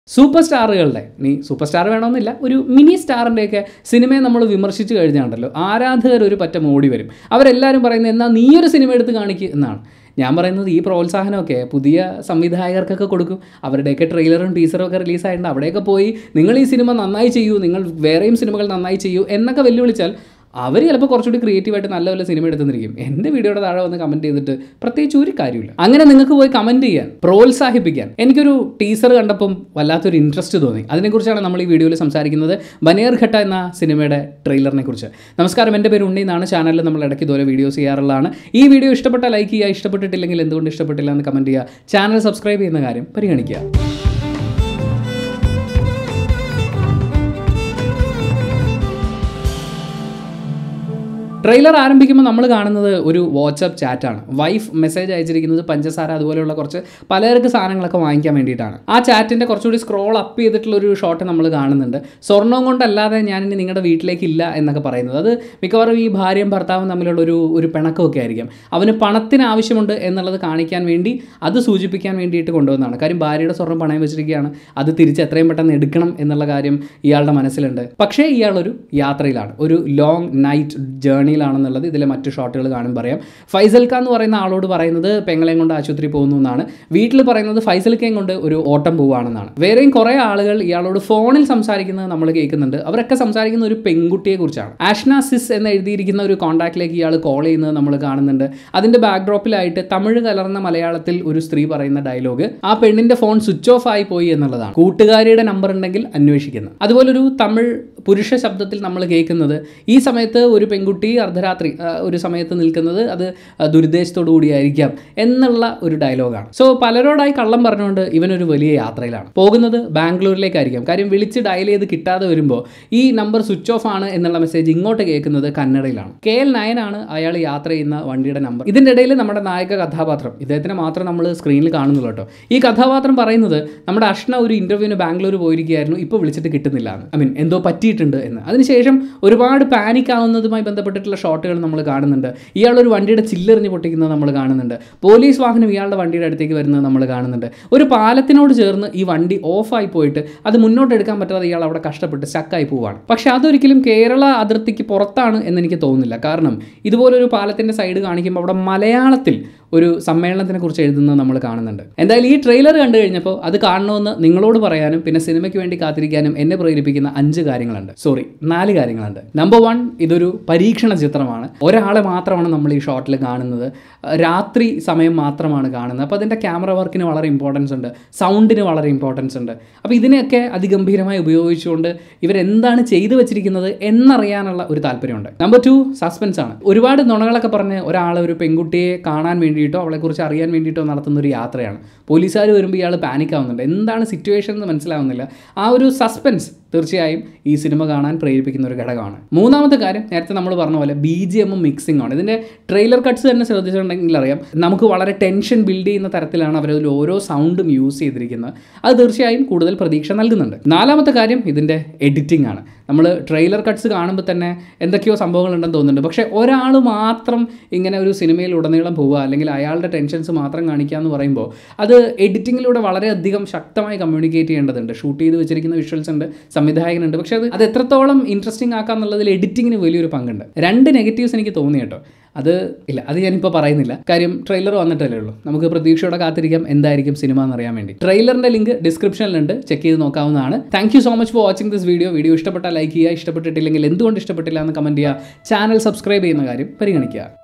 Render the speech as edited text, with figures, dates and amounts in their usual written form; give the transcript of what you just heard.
Super സ്റ്റാറുകളുടെ super star വേണമെന്നില്ല, ഒരു mini സ്റ്റാറിൻ്റെയൊക്കെ സിനിമയെ നമ്മൾ വിമർശിച്ച് കഴിഞ്ഞാണ്ടല്ലോ ആരാധകർ ഒരു പറ്റം ഓടി വരും. അവരെല്ലാവരും പറയുന്നത് എന്നാൽ നീയൊരു സിനിമ എടുത്ത് കാണിക്കുക എന്നാണ്. ഞാൻ പറയുന്നത് ഈ പ്രോത്സാഹനമൊക്കെ പുതിയ സംവിധായകർക്കൊക്കെ കൊടുക്കും. അവരുടെയൊക്കെ ട്രെയിലറും ടീസറും ഒക്കെ റിലീസായിട്ടുണ്ട്. അവിടെയൊക്കെ പോയി നിങ്ങൾ ഈ സിനിമ നന്നായി ചെയ്യൂ, നിങ്ങൾ വേറെയും സിനിമകൾ നന്നായി ചെയ്യൂ എന്നൊക്കെ വെല്ലുവിളിച്ചാൽ അവർ ചിലപ്പോൾ കുറച്ചുകൂടി ക്രിയേറ്റീവായിട്ട് നല്ല വല്ല സിനിമ എടുത്തുന്നിരിക്കും. എൻ്റെ വീഡിയോയുടെ താഴെ വന്ന് കമൻറ്റ് ചെയ്തിട്ട് പ്രത്യേകിച്ച് ഒരു കാര്യമില്ല. അങ്ങനെ നിങ്ങൾക്ക് പോയി കമൻറ്റ് ചെയ്യാൻ, പ്രോത്സാഹിപ്പിക്കാൻ എനിക്കൊരു ടീസർ കണ്ടപ്പം വല്ലാത്തൊരു ഇൻട്രസ്റ്റ് തോന്നി. അതിനെക്കുറിച്ചാണ് നമ്മൾ ഈ വീഡിയോയിൽ സംസാരിക്കുന്നത്. ബനേർഘട്ട എന്ന സിനിമയുടെ ട്രെയിലറിനെ കുറിച്ച്. നമസ്കാരം, എൻ്റെ പേര് ഉണ്ണി എന്നാണ്. ചാനലിൽ നമ്മൾ ഇടയ്ക്ക് ഇതുപോലെ വീഡിയോസ് ചെയ്യാറുള്ളതാണ്. ഈ വീഡിയോ ഇഷ്ടപ്പെട്ടാൽ ലൈക്ക് ചെയ്യുക, ഇഷ്ടപ്പെട്ടിട്ടില്ലെങ്കിൽ എന്തുകൊണ്ട് ഇഷ്ടപ്പെട്ടില്ല എന്ന് കമൻറ്റ് ചെയ്യുക. ചാനൽ സബ്സ്ക്രൈബ് ചെയ്യുന്ന കാര്യം പരിഗണിക്കുക. ട്രെയിലർ ആരംഭിക്കുമ്പോൾ നമ്മൾ കാണുന്നത് ഒരു വാട്സപ്പ് ചാറ്റാണ്. വൈഫ് മെസ്സേജ് അയച്ചിരിക്കുന്നത് പഞ്ചസാര അതുപോലെയുള്ള കുറച്ച് പലചരക്ക് സാധനങ്ങളൊക്കെ വാങ്ങിക്കാൻ വേണ്ടിയിട്ടാണ്. ആ ചാറ്റിൻ്റെ കുറച്ചുകൂടി സ്ക്രോൾ അപ്പ് ചെയ്തിട്ടുള്ളൊരു ഷോട്ട് നമ്മൾ കാണുന്നുണ്ട്. സ്വർണ്ണം കൊണ്ടല്ലാതെ ഞാനിനി നിങ്ങളുടെ വീട്ടിലേക്ക് ഇല്ല എന്നൊക്കെ പറയുന്നത്. അത് മിക്കവാറും ഈ ഭാര്യയും ഭർത്താവും തമ്മിലുള്ള ഒരു പിണക്കമൊക്കെ ആയിരിക്കും. അവന് പണത്തിന് ആവശ്യമുണ്ട് എന്നുള്ളത് കാണിക്കാൻ വേണ്ടി, അത് സൂചിപ്പിക്കാൻ വേണ്ടിയിട്ട് കൊണ്ടുവന്നതാണ്. കാര്യം ഭാര്യയുടെ സ്വർണ്ണം പണയം വെച്ചിരിക്കുകയാണ്, അത് തിരിച്ച് എത്രയും പെട്ടെന്ന് എടുക്കണം എന്നുള്ള കാര്യം ഇയാളുടെ മനസ്സിലുണ്ട്. പക്ഷേ ഇയാളൊരു യാത്രയിലാണ്, ഒരു ലോങ് നൈറ്റ് ജേർണി ാണെന്നുള്ളത് ഇതിലെ മറ്റു ഷോട്ടുകൾ കാണും പറയാം. ഫൈസൽ ഖാൻ എന്ന് പറയുന്ന ആളോട് പറയുന്നത് പെങ്ങളെയും കൊണ്ട് ആശുപത്രി പോകുന്നു എന്നാണ്. വീട്ടിൽ പറയുന്നത് ഫൈസൽ ഖാൻ കൊണ്ട് ഒരു ഓട്ടം പോവുകയാണെന്നാണ്. വേറെയും കുറേ ആളുകൾ ഇയാളോട് ഫോണിൽ സംസാരിക്കുന്നത് നമ്മൾ കേൾക്കുന്നുണ്ട്. അവരൊക്കെ സംസാരിക്കുന്ന ഒരു പെൺകുട്ടിയെ കുറിച്ചാണ്. ആഷ്ന സിസ് എന്ന് എഴുതിയിരിക്കുന്ന ഒരു കോൺടാക്റ്റിലേക്ക് ഇയാൾ കോൾ ചെയ്യുന്നത് നമ്മൾ കാണുന്നുണ്ട്. അതിൻ്റെ ബാക്ക്ഡ്രോപ്പിലായിട്ട് തമിഴ് കലർന്ന മലയാളത്തിൽ ഒരു സ്ത്രീ പറയുന്ന ഡയലോഗ്, ആ പെണ്ണിൻ്റെ ഫോൺ സ്വിച്ച് ഓഫ് ആയി പോയി എന്നുള്ളതാണ്. കൂട്ടുകാരിയുടെ നമ്പർ ഉണ്ടെങ്കിൽ അന്വേഷിക്കുന്നത്. അതുപോലൊരു തമിഴ് പുരുഷ ശബ്ദത്തിൽ നമ്മൾ കേൾക്കുന്നത്, ഈ സമയത്ത് ഒരു പെൺകുട്ടി അർദ്ധരാത്രി ഒരു സമയത്ത് നിൽക്കുന്നത് അത് ദുരുദ്ദേശത്തോടു കൂടിയായിരിക്കാം എന്നുള്ള ഒരു ഡയലോഗാണ്. സോ പലരോടായി കള്ളം പറഞ്ഞുകൊണ്ട് ഇവനൊരു വലിയ യാത്രയിലാണ്. പോകുന്നത് ബാംഗ്ലൂരിലേക്കായിരിക്കാം. കാര്യം വിളിച്ച് ഡയൽ ചെയ്ത് കിട്ടാതെ വരുമ്പോൾ ഈ നമ്പർ സ്വിച്ച് ഓഫ് ആണ് എന്നുള്ള മെസ്സേജ് ഇങ്ങോട്ട് കേൾക്കുന്നത് കന്നഡയിലാണ്. KL9 ആണ് അയാൾ യാത്ര ചെയ്യുന്ന വണ്ടിയുടെ നമ്പർ. ഇതിൻ്റെ ഇടയിൽ നമ്മുടെ നായക കഥാപാത്രം, ഇദ്ദേഹത്തിന് മാത്രം നമ്മൾ സ്ക്രീനിൽ കാണുന്നുള്ളൂ കേട്ടോ. ഈ കഥാപാത്രം പറയുന്നത് നമ്മുടെ അഷ്ന ഒരു ഇൻ്റർവ്യൂവിന് ബാംഗ്ലൂർ പോയിരിക്കുകയായിരുന്നു, ഇപ്പോൾ വിളിച്ചിട്ട് കിട്ടുന്നില്ല എന്ന്, എന്തോ പറ്റിയിട്ടുണ്ട് എന്ന്. അതിനുശേഷം ഒരുപാട് പാനിക് ആവുന്നതുമായി ബന്ധപ്പെട്ടിട്ടുള്ള ഷോട്ടുകൾ നമ്മൾ കാണുന്നുണ്ട്. ഇയാളൊരു വണ്ടിയുടെ ചില്ലെറിഞ്ഞ് പൊട്ടിക്കുന്നത് നമ്മൾ കാണുന്നുണ്ട്. പോലീസ് വാഹനം ഇയാളുടെ വണ്ടിയുടെ അടുത്തേക്ക് വരുന്നത് നമ്മൾ കാണുന്നുണ്ട്. ഒരു പാലത്തിനോട് ചേർന്ന് ഈ വണ്ടി ഓഫായി പോയിട്ട് അത് മുന്നോട്ട് എടുക്കാൻ പറ്റാതെ ഇയാൾ അവിടെ കഷ്ടപ്പെട്ട് സ്റ്റക്കായി പോവുകയാണ്. പക്ഷേ അതൊരിക്കലും കേരള അതിർത്തിക്ക് പുറത്താണ് എന്നെനിക്ക് തോന്നുന്നില്ല. കാരണം ഇതുപോലൊരു പാലത്തിൻ്റെ സൈഡ് കാണിക്കുമ്പോൾ അവിടെ മലയാളത്തിൽ ഒരു സമ്മേളനത്തിനെ കുറിച്ച് എഴുതുന്നത് നമ്മൾ കാണുന്നുണ്ട്. എന്തായാലും ഈ ട്രെയിലർ കണ്ടു കഴിഞ്ഞപ്പോൾ അത് കാണണമെന്ന് നിങ്ങളോട് പറയാനും പിന്നെ സിനിമയ്ക്ക് വേണ്ടി കാത്തിരിക്കാനും എന്നെ പ്രേരിപ്പിക്കുന്ന 4 കാര്യങ്ങളുണ്ട്. നമ്പർ 1, ഇതൊരു പരീക്ഷണ ചിത്രമാണ്. ഒരാളെ മാത്രമാണ് നമ്മൾ ഈ ഷോട്ടിൽ കാണുന്നത്. രാത്രി സമയം മാത്രമാണ് കാണുന്നത്. അപ്പോൾ അതിൻ്റെ ക്യാമറ വർക്കിന് വളരെ ഇമ്പോർട്ടൻസ് ഉണ്ട്, സൗണ്ടിന് വളരെ ഇമ്പോർട്ടൻസ് ഉണ്ട്. അപ്പോൾ ഇതിനെയൊക്കെ അതിഗംഭീരമായി ഉപയോഗിച്ചുകൊണ്ട് ഇവരെന്താണ് ചെയ്തു വെച്ചിരിക്കുന്നത് എന്നറിയാനുള്ള ഒരു താല്പര്യമുണ്ട്. നമ്പർ 2, സസ്പെൻസ് ആണ്. ഒരുപാട് നുണകളൊക്കെ പറഞ്ഞ് ഒരാൾ ഒരു പെൺകുട്ടിയെ കാണാൻ വേണ്ടിയിട്ടോ അവളെക്കുറിച്ച് അറിയാൻ വേണ്ടിയിട്ടോ നടത്തുന്ന ഒരു യാത്രയാണ്. പോലീസുകാർ വരുമ്പോൾ ഇയാൾ പാനിക് ആവുന്നുണ്ട്, എന്താണ് സിറ്റുവേഷൻ എന്ന് മനസ്സിലാവുന്നില്ല. ആ ഒരു സസ്പെൻസ് തീർച്ചയായും ഈ സിനിമ കാണാൻ പ്രേരിപ്പിക്കുന്ന ഒരു ഘടകമാണ്. മൂന്നാമത്തെ കാര്യം, നേരത്തെ നമ്മൾ പറഞ്ഞ പോലെ BGM മിക്സിംഗ് ആണ്. ഇതിൻ്റെ ട്രെയിലർ കട്ട്സ് തന്നെ ശ്രദ്ധിച്ചിട്ടുണ്ടെങ്കിൽ അറിയാം, നമുക്ക് വളരെ ടെൻഷൻ ബിൽഡ് ചെയ്യുന്ന തരത്തിലാണ് അവരതിൽ ഓരോ സൗണ്ടും യൂസ് ചെയ്തിരിക്കുന്നത്. അത് തീർച്ചയായും കൂടുതൽ പ്രതീക്ഷ നൽകുന്നുണ്ട്. നാലാമത്തെ കാര്യം ഇതിൻ്റെ എഡിറ്റിംഗ് ആണ്. നമ്മൾ ട്രെയിലർ കട്ട്സ് കാണുമ്പോൾ തന്നെ എന്തൊക്കെയോ സംഭവങ്ങളുണ്ടെന്ന് തോന്നുന്നുണ്ട്. പക്ഷേ ഒരാൾ മാത്രം ഇങ്ങനെ ഒരു സിനിമയിൽ ഉടനീളം പോവുക, അല്ലെങ്കിൽ അയാളുടെ ടെൻഷൻസ് മാത്രം കാണിക്കുക എന്ന് പറയുമ്പോൾ അത് എഡിറ്റിങ്ങിലൂടെ വളരെയധികം ശക്തമായി കമ്മ്യൂണിക്കേറ്റ് ചെയ്യേണ്ടതുണ്ട്. ഷൂട്ട് ചെയ്ത് വെച്ചിരിക്കുന്ന വിഷ്വൽസ് ഉണ്ട്, സംവിധായകനുണ്ട്. പക്ഷേ അത് എത്രത്തോളം ഇൻട്രസ്റ്റിംഗ് ആക്കുക എന്നുള്ളതിൽ എഡിറ്റിങ്ങിന് വലിയൊരു പങ്കുണ്ട്. 2 നെഗറ്റീവ്സ് എനിക്ക് തോന്നി കേട്ടോ. അത് ഞാനിപ്പോൾ പറയുന്നില്ല, കാര്യം ട്രെയിലർ വന്നിട്ടല്ലേ ഉള്ളൂ. നമുക്ക് പ്രതീക്ഷയോടെ കാത്തിരിക്കാം എന്തായിരിക്കും സിനിമ എന്നറിയാൻ വേണ്ടി. ട്രെയിലറിൻ്റെ ലിങ്ക് ഡിസ്ക്രിപ്ഷനിലുണ്ട്, ചെക്ക് ചെയ്ത് നോക്കാവുന്നതാണ്. Thank you so much for watching this video. Video ഇഷ്ടപ്പെട്ടാൽ ലൈക്ക് ചെയ്യുക, ഇഷ്ടപ്പെട്ടിട്ടില്ലെങ്കിൽ എന്തുകൊണ്ട് ഇഷ്ടപ്പെട്ടില്ല എന്ന് കമൻറ്റ് ചെയ്യുക. ചാനൽ സബ്സ്ക്രൈബ് ചെയ്യുന്ന കാര്യം പരിഗണിക്കുക.